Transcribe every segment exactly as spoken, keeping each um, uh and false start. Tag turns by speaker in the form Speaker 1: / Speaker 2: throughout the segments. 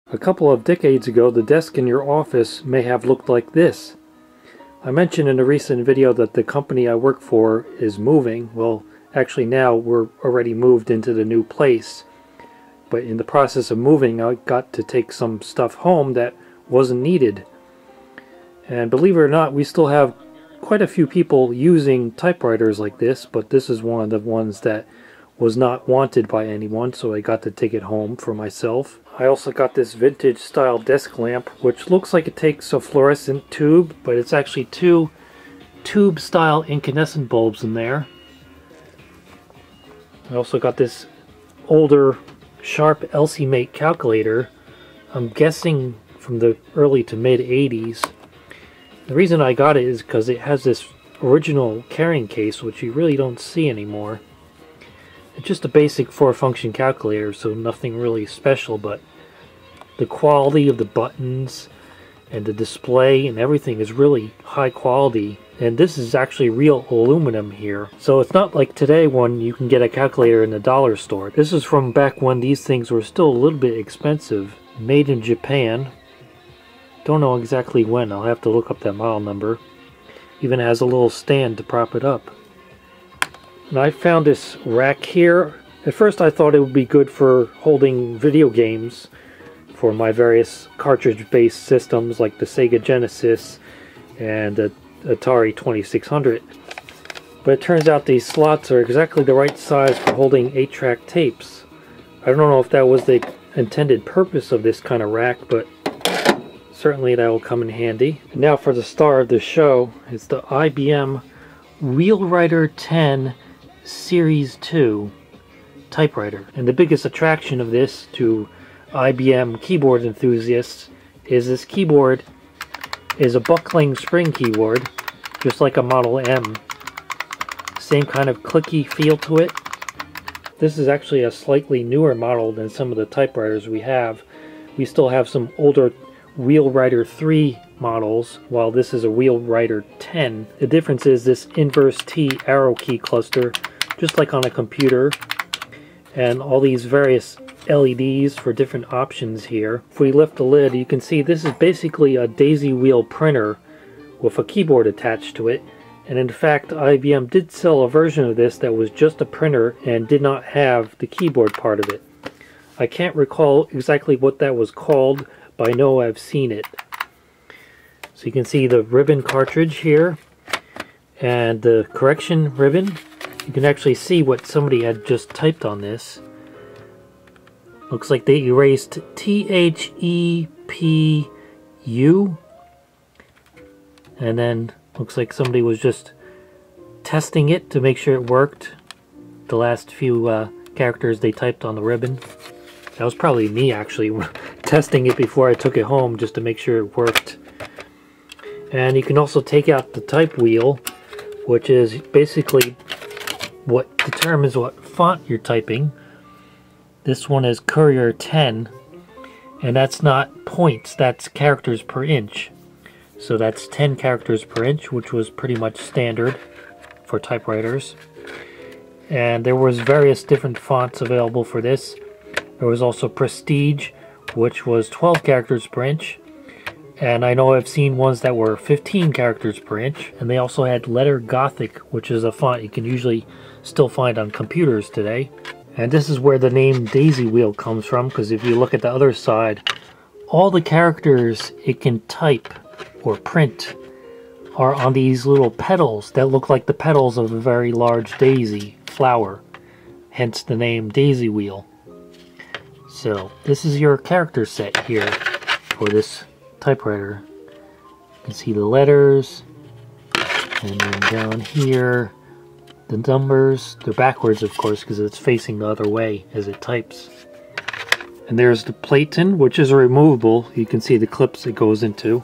Speaker 1: A couple of decades ago, the desk in your office may have looked like this. I mentioned in a recent video that the company I work for is moving. Well, actually now we're already moved into the new place. But in the process of moving, I got to take some stuff home that wasn't needed. And believe it or not, we still have quite a few people using typewriters like this, but this is one of the ones that was not wanted by anyone, so I got to take it home for myself. I also got this vintage style desk lamp, which looks like it takes a fluorescent tube, but it's actually two tube style incandescent bulbs in there. I also got this older Sharp L C Mate calculator. I'm guessing from the early to mid eighties. The reason I got it is because it has this original carrying case, which you really don't see anymore. It's just a basic four function calculator, so nothing really special, but the quality of the buttons and the display and everything is really high quality. And this is actually real aluminum here. So it's not like today when you can get a calculator in the dollar store. This is from back when these things were still a little bit expensive. Made in Japan. Don't know exactly when. I'll have to look up that model number. Even has a little stand to prop it up. And I found this rack here. At first I thought it would be good for holding video games for my various cartridge-based systems like the Sega Genesis and the Atari twenty-six hundred. But it turns out these slots are exactly the right size for holding eight track tapes. I don't know if that was the intended purpose of this kind of rack, but certainly that will come in handy. And now for the star of the show, it's the I B M Wheelwriter ten Series two typewriter. And the biggest attraction of this to I B M keyboard enthusiasts is this keyboard is a buckling spring keyboard, just like a Model M. Same kind of clicky feel to it. This is actually a slightly newer model than some of the typewriters we have. We still have some older Wheelwriter three models, while this is a Wheelwriter ten. The difference is this inverse T arrow key cluster, just like on a computer, and all these various L E Ds for different options here. If we lift the lid, you can see this is basically a daisy wheel printer with a keyboard attached to it. And in fact, I B M did sell a version of this that was just a printer and did not have the keyboard part of it. I can't recall exactly what that was called, but I know I've seen it. So you can see the ribbon cartridge here and the correction ribbon. You can actually see what somebody had just typed on this. Looks like they erased T H E P U, and then looks like somebody was just testing it to make sure it worked. The last few uh, characters they typed on the ribbon. That was probably me actually testing it before I took it home just to make sure it worked. And you can also take out the type wheel, which is basically what determines what font you're typing. This one is Courier ten, and that's not points, that's characters per inch. So that's ten characters per inch, which was pretty much standard for typewriters. And there was various different fonts available for this. There was also Prestige, which was twelve characters per inch. And I know I've seen ones that were fifteen characters per inch. And they also had Letter Gothic, which is a font you can usually still find on computers today. And this is where the name Daisy Wheel comes from, because if you look at the other side, all the characters it can type or print are on these little petals that look like the petals of a very large daisy flower. Hence the name Daisy Wheel. So this is your character set here for this typewriter. You can see the letters, and then down here the numbers. They're backwards, of course, because it's facing the other way as it types. And there's the platen, which is removable. You can see the clips it goes into.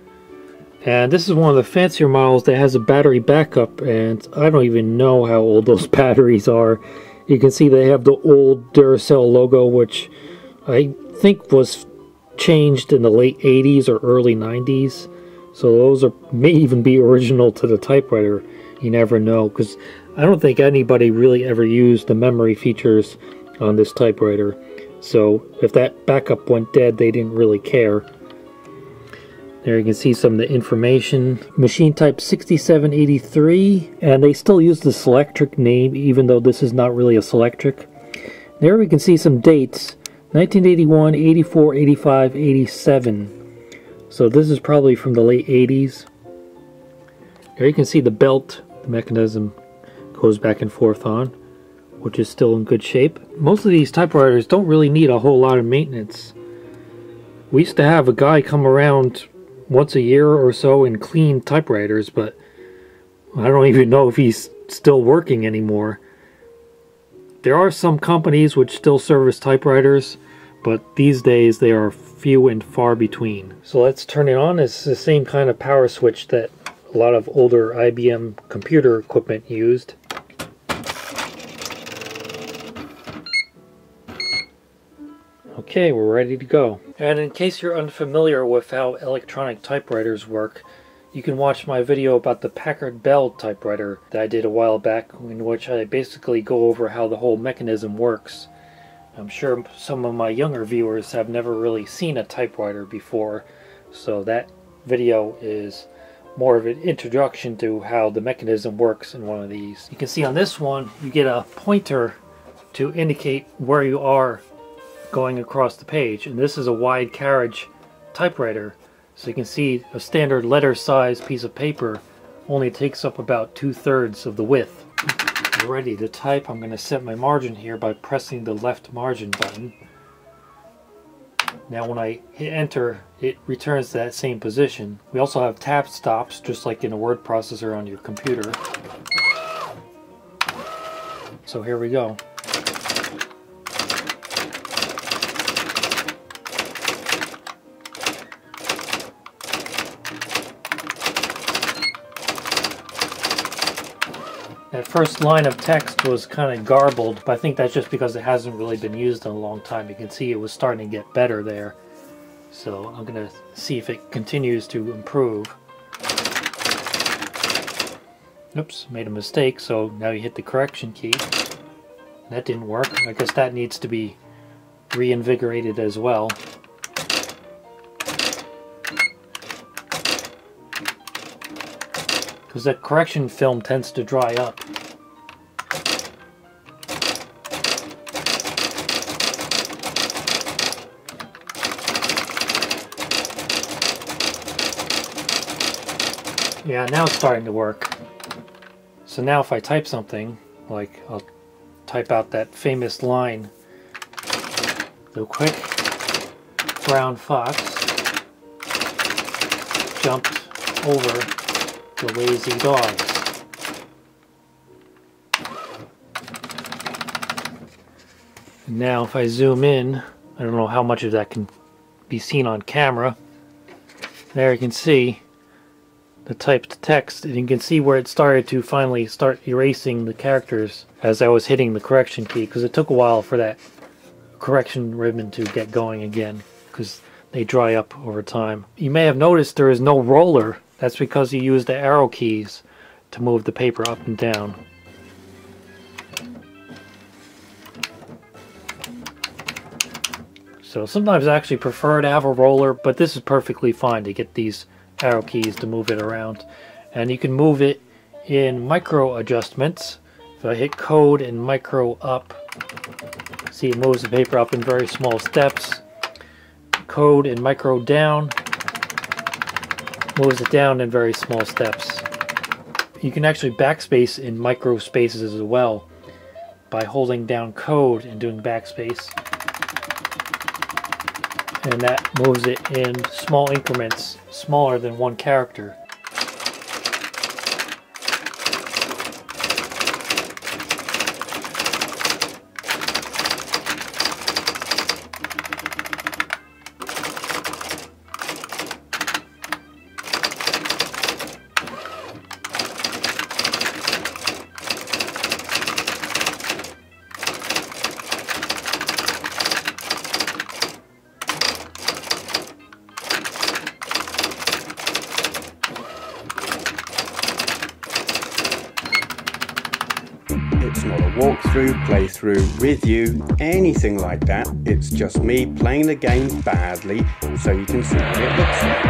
Speaker 1: And this is one of the fancier models that has a battery backup, and I don't even know how old those batteries are. You can see they have the old Duracell logo, which I think was changed in the late eighties or early nineties. So those are may even be original to the typewriter. You never know, because I don't think anybody really ever used the memory features on this typewriter. So if that backup went dead, they didn't really care. There you can see some of the information. Machine type sixty-seven eighty-three, and they still use the Selectric name, even though this is not really a Selectric. There we can see some dates. nineteen eighty-one, eighty-four, eighty-five, eighty-seven. So this is probably from the late eighties. There you can see the belt, the mechanism goes back and forth on, which is still in good shape. Most of these typewriters don't really need a whole lot of maintenance. We used to have a guy come around once a year or so and clean typewriters, but I don't even know if he's still working anymore. There are some companies which still service typewriters, but these days they are few and far between. So let's turn it on. It's the same kind of power switch that a lot of older I B M computer equipment used. Okay, we're ready to go. And in case you're unfamiliar with how electronic typewriters work, you can watch my video about the Packard Bell typewriter that I did a while back, in which I basically go over how the whole mechanism works. I'm sure some of my younger viewers have never really seen a typewriter before, so that video is more of an introduction to how the mechanism works in one of these. You can see on this one, you get a pointer to indicate where you are going across the page, and this is a wide carriage typewriter, so you can see a standard letter size piece of paper only takes up about two-thirds of the width. We're ready to type. I'm going to set my margin here by pressing the left margin button. Now when I hit enter, it returns to that same position. We also have tab stops, just like in a word processor on your computer. So here we go. That first line of text was kind of garbled, but I think that's just because it hasn't really been used in a long time. You can see it was starting to get better there. So I'm going to see if it continues to improve. Oops, made a mistake, so now you hit the correction key. That didn't work. I guess that needs to be reinvigorated as well. Because that correction film tends to dry up. Yeah, now it's starting to work. So now if I type something, like I'll type out that famous line, the quick brown fox jumped over the lazy dogs. And now if I zoom in, I don't know how much of that can be seen on camera. There you can see the typed text, and you can see where it started to finally start erasing the characters as I was hitting the correction key, because it took a while for that correction ribbon to get going again, because they dry up over time. You may have noticed there is no roller. That's because you use the arrow keys to move the paper up and down. So sometimes I actually prefer to have a roller, but this is perfectly fine to get these arrow keys to move it around. And you can move it in micro adjustments. If I hit code and micro up, see it moves the paper up in very small steps. Code and micro down moves it down in very small steps. You can actually backspace in micro spaces as well by holding down code and doing backspace. And that moves it in small increments, smaller than one character.
Speaker 2: walkthrough, playthrough, review, anything like that. It's just me playing the game badly so you can see what it looks like.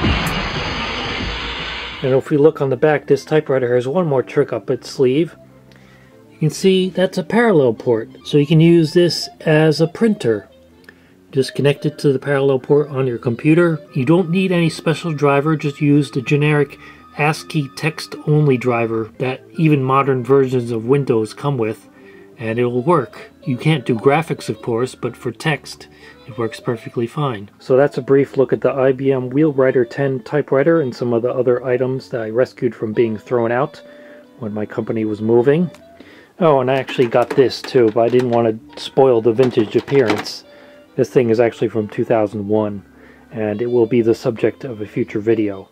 Speaker 1: And if we look on the back, this typewriter has one more trick up its sleeve. You can see that's a parallel port, so you can use this as a printer. Just connect it to the parallel port on your computer. You don't need any special driver, just use the generic ASCII text-only driver that even modern versions of Windows come with, and it will work. You can't do graphics, of course, but for text, it works perfectly fine. So that's a brief look at the I B M Wheelwriter ten typewriter and some of the other items that I rescued from being thrown out when my company was moving. Oh, and I actually got this too, but I didn't want to spoil the vintage appearance. This thing is actually from two thousand one, and it will be the subject of a future video.